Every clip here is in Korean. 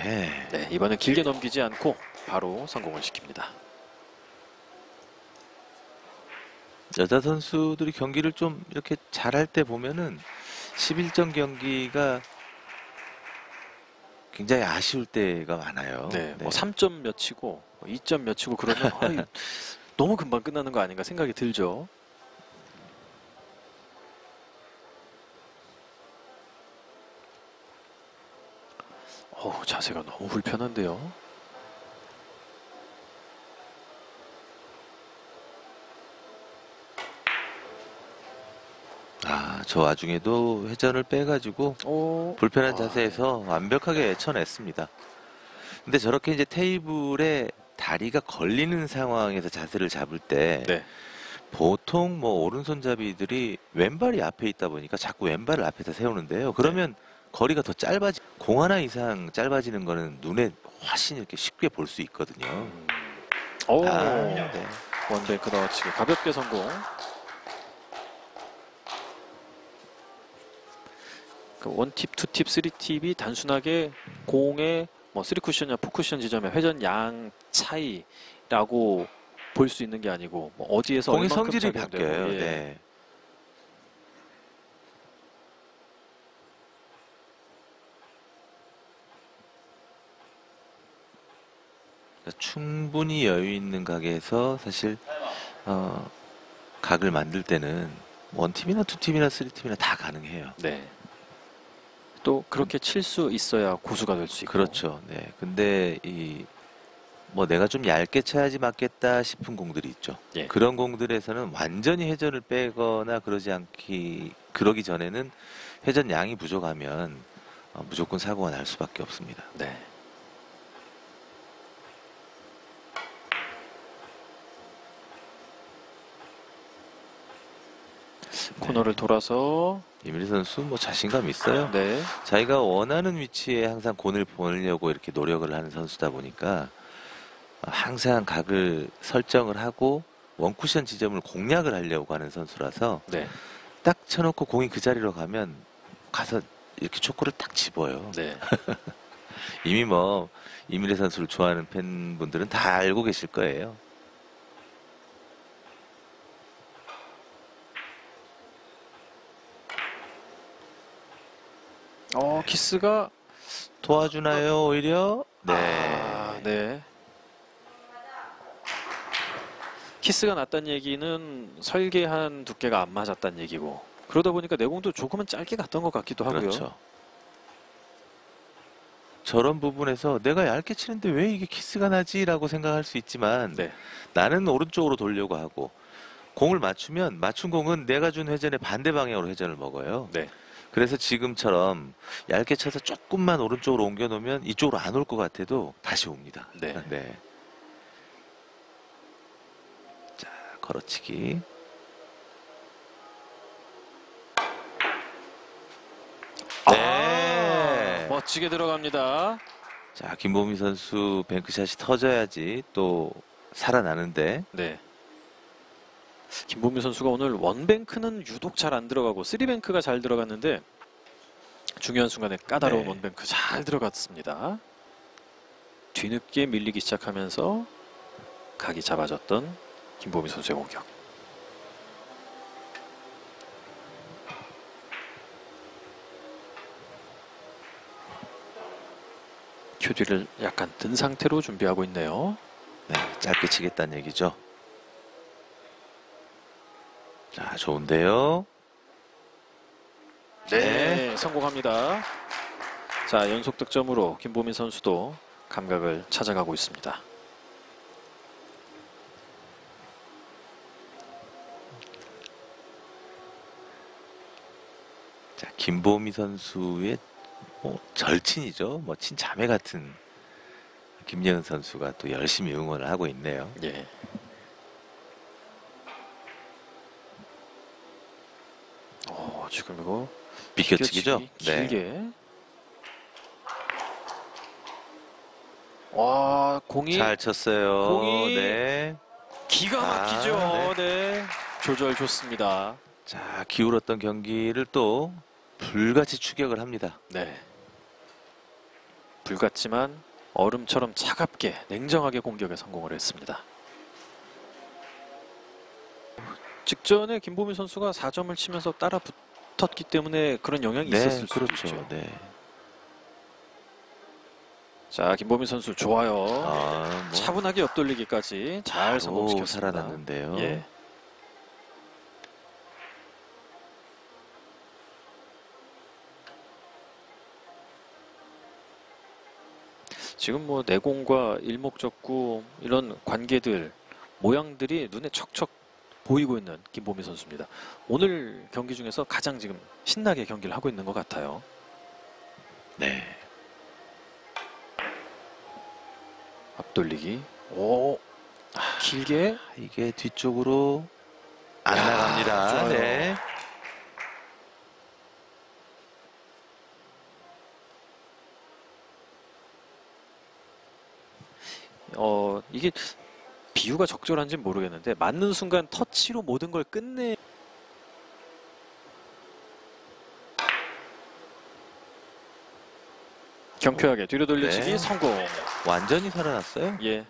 네. 네, 이번엔 길게 넘기지 않고 바로 성공을 시킵니다. 여자 선수들이 경기를 좀 이렇게 잘할 때 보면은 11점 경기가 굉장히 아쉬울 때가 많아요. 네, 뭐 3점 몇 치고 2점 몇 치고 그러면 아이, 너무 금방 끝나는 거 아닌가 생각이 들죠. 자세가 너무 불편한데요. 저 와중에도 회전을 빼가지고 불편한 자세에서 완벽하게 쳐냈습니다. 근데 저렇게 이제 테이블에 다리가 걸리는 상황에서 자세를 잡을 때 네. 보통 뭐 오른손잡이들이 왼발이 앞에 있다 보니까 자꾸 왼발을 앞에다 세우는데요. 그러면 거리가 더 공 하나 이상 짧아지는 거는 눈에 훨씬 이렇게 쉽게 볼 수 있거든요. 네. 원뱅크 넣어치기 가볍게 성공. 그 원팁, 투팁, 쓰리팁이 단순하게 공의 뭐 3쿠션이나 4쿠션 지점의 회전 양 차이라고 볼 수 있는 게 아니고 뭐 어디에서 공의 얼만큼 성질이 작용되고, 바뀌어요. 예. 네. 그러니까 충분히 여유 있는 각에서 사실 각을 만들 때는 원팁이나 투팁이나 쓰리팁이나 다 가능해요. 네. 또 그렇게 칠 수 있어야 고수가 될 수 있고. 그렇죠. 네. 근데 뭐 내가 좀 얇게 쳐야지 맞겠다 싶은 공들이 있죠. 예. 그런 공들에서는 완전히 회전을 빼거나 그러기 전에는 회전 양이 부족하면 무조건 사고가 날 수밖에 없습니다. 네. 코너를 돌아서 이민희 선수 뭐 자신감 있어요. 네. 자기가 원하는 위치에 항상 공을 보내려고 이렇게 노력을 하는 선수다 보니까 항상 각을 설정을 하고 원쿠션 지점을 공략을 하려고 하는 선수라서 네. 딱 쳐놓고 공이 그 자리로 가면 가서 이렇게 초코를 딱 집어요. 네. 이미 뭐 이민희 선수를 좋아하는 팬분들은 다 알고 계실 거예요. 키스가 도와주나요, 오히려? 네. 네. 키스가 났다는 얘기는 설계한 두께가 안 맞았다는 얘기고, 그러다 보니까 내공도 조금은 짧게 갔던 것 같기도 하고요. 그렇죠. 저런 부분에서 내가 얇게 치는데 왜 이게 키스가 나지? 라고 생각할 수 있지만 네. 나는 오른쪽으로 돌려고 하고 공을 맞춘 공은 내가 준 회전의 반대 방향으로 회전을 먹어요. 네. 그래서 지금처럼 얇게 쳐서 조금만 오른쪽으로 옮겨 놓으면 이쪽으로 안 올 것 같아도 다시 옵니다. 네. 네. 자, 걸어치기. 네. 멋지게 들어갑니다. 자, 김보미 선수 뱅크샷이 터져야지 또 살아나는데. 네. 김보미 선수가 오늘 원뱅크는 유독 잘 안 들어가고 3뱅크가 잘 들어갔는데 중요한 순간에 까다로운 네. 원뱅크 잘 들어갔습니다. 뒤늦게 밀리기 시작하면서 각이 잡아졌던 김보미 선수의 공격. 큐디를 약간 든 상태로 준비하고 있네요. 네, 짧게 치겠다는 얘기죠. 자, 좋은데요. 네, 성공합니다. 자, 연속 득점으로 김보민 선수도 감각을 찾아가고 있습니다. 자, 김보미 선수의 절친이죠. 뭐 친자매 같은 김예은 선수가 또 열심히 응원을 하고 있네요. 예. 지금 이거 비껴치기죠? 길게. 네. 와, 공이 잘 쳤어요. 공이 네. 기가 막히죠. 네. 네. 조절 좋습니다. 자, 기울었던 경기를 또 불같이 추격을 합니다. 네. 불 같지만 얼음처럼 차갑게 냉정하게 공격에 성공을 했습니다. 직전에 김보미 선수가 4점을 치면서 따라 붙었기 때문에 그런 영향이 네, 있었을 그렇죠. 수도 있죠. 네. 자, 김보미 선수 좋아요. 뭐 차분하게 옆돌리기까지 잘 바로 성공시켰습니다. 살아났는데요. 예. 지금 뭐 내공과 일목적구 이런 관계들 모양들이 눈에 척척 보이고 있는 김보미 선수입니다. 오늘 경기 중에서 가장 지금 신나게 경기를 하고 있는 것 같아요. 네. 앞돌리기. 오, 길게. 이게 뒤쪽으로 안 야, 나갑니다. 좋아요. 네. 이게 비유가 적절한지는 모르겠는데 맞는 순간 터치로 모든 걸 끝내. 경쾌하게 뒤로 돌려치기 네. 성공. 완전히 살아났어요. 예.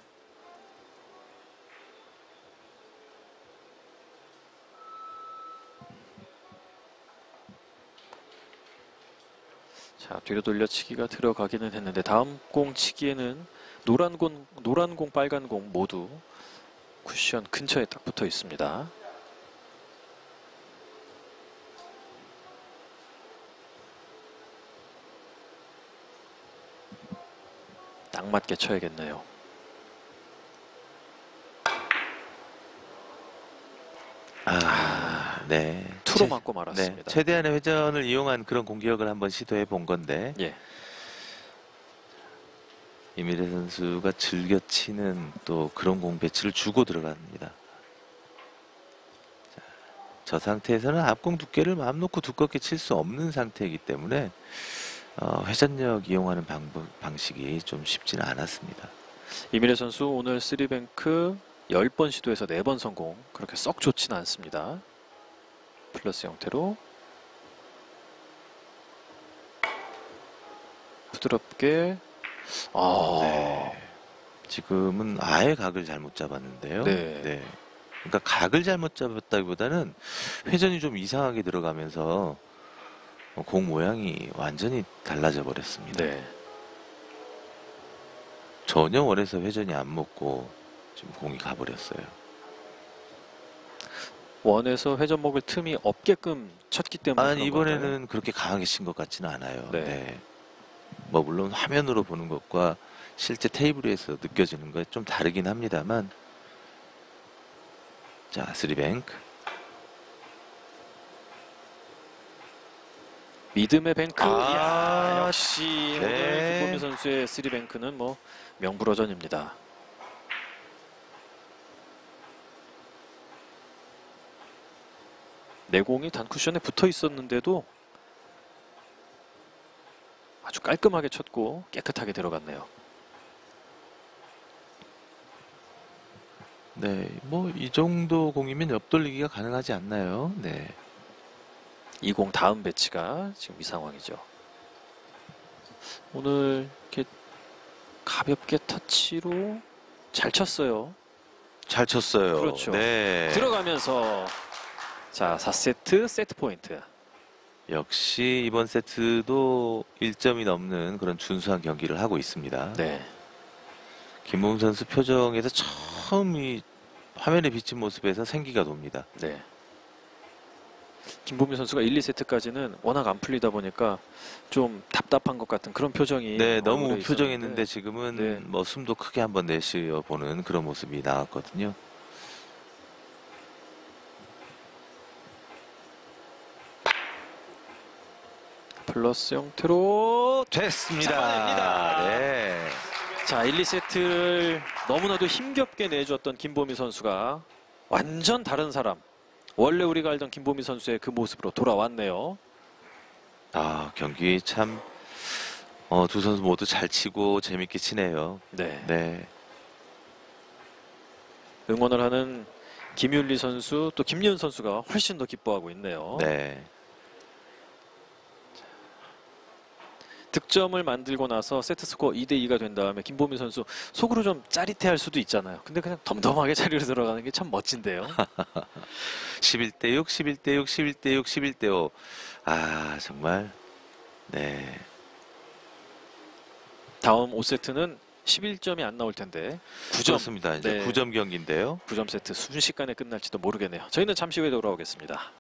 자, 뒤로 돌려치기가 들어가기는 했는데 다음 공 치기에는 노란 공, 빨간 공 모두 쿠션 근처에 딱 붙어 있습니다. 딱 맞게 쳐야겠네요. 네. 투로 맞고 말았습니다. 네. 최대한의 회전을 이용한 그런 공격을 한번 시도해 본 건데 예. 이미래 선수가 즐겨 치는 또 그런 공 배치를 주고 들어갑니다. 자, 저 상태에서는 앞공 두께를 마음 놓고 두껍게 칠 수 없는 상태이기 때문에 회전력 이용하는 방식이 좀 쉽지는 않았습니다. 이미래 선수 오늘 3뱅크 10번 시도해서 4번 성공. 그렇게 썩 좋지는 않습니다. 플러스 형태로 부드럽게. 네. 지금은 아예 각을 잘못 잡았는데요. 네. 그러니까 각을 잘못 잡았다기보다는 회전이 좀 이상하게 들어가면서 공 모양이 완전히 달라져 버렸습니다. 네. 전혀 원에서 회전이 안 먹고 지금 공이 가버렸어요. 원에서 회전 먹을 틈이 없게끔 쳤기 때문에 아니, 그런 건가요? 이번에는 그렇게 강하게 친 것 같지는 않아요. 네. 네. 뭐 물론 화면으로 보는 것과 실제 테이블 위에서 느껴지는 것 좀 다르긴 합니다만. 자, 3뱅크. 믿음의 뱅크. 아, 이야, 역시 네. 오늘 김보미 선수의 3뱅크는 뭐 명불허전입니다. 내공이 단쿠션에 붙어 있었는데도 아주 깔끔하게 쳤고 깨끗하게 들어갔네요. 네, 뭐 이 정도 공이면 옆돌리기가 가능하지 않나요? 네. 이 공 다음 배치가 지금 이 상황이죠. 오늘 이렇게 가볍게 터치로 잘 쳤어요. 잘 쳤어요. 그렇죠. 네. 들어가면서 자, 4세트 세트 포인트. 역시 이번 세트도 1점이 넘는 그런 준수한 경기를 하고 있습니다. 네. 김보미 선수 표정에서 처음 이 화면에 비친 모습에서 생기가 돕니다. 네. 김보미 선수가 1, 2세트까지는 워낙 안 풀리다 보니까 좀 답답한 것 같은 그런 표정이 네, 너무 얼굴에 표정했는데 있었는데 지금은 네. 뭐 숨도 크게 한번 내쉬어 보는 그런 모습이 나왔거든요. 플러스 형태로 됐습니다. 잡아냅니다. 네. 자, 1, 2세트를 너무나도 힘겹게 내줬던 김보미 선수가 완전 다른 사람, 원래 우리가 알던 김보미 선수의 그 모습으로 돌아왔네요. 경기 참 두 선수 모두 잘 치고 재밌게 치네요. 네. 네. 응원을 하는 김윤리 선수 또 김예은 선수가 훨씬 더 기뻐하고 있네요. 네. 득점을 만들고 나서 세트 스코어 2대2가 된 다음에 김보민 선수 속으로 좀 짜릿해할 수도 있잖아요. 근데 그냥 덤덤하게 자리로 들어가는 게 참 멋진데요. 11대 6, 11대 6, 11대 6, 11대 5. 아, 정말. 네. 다음 5세트는 11점이 안 나올 텐데 9점. 그렇습니다. 이제 네. 9점 경기인데요. 9점 세트 순식간에 끝날지도 모르겠네요. 저희는 잠시 후에 돌아오겠습니다.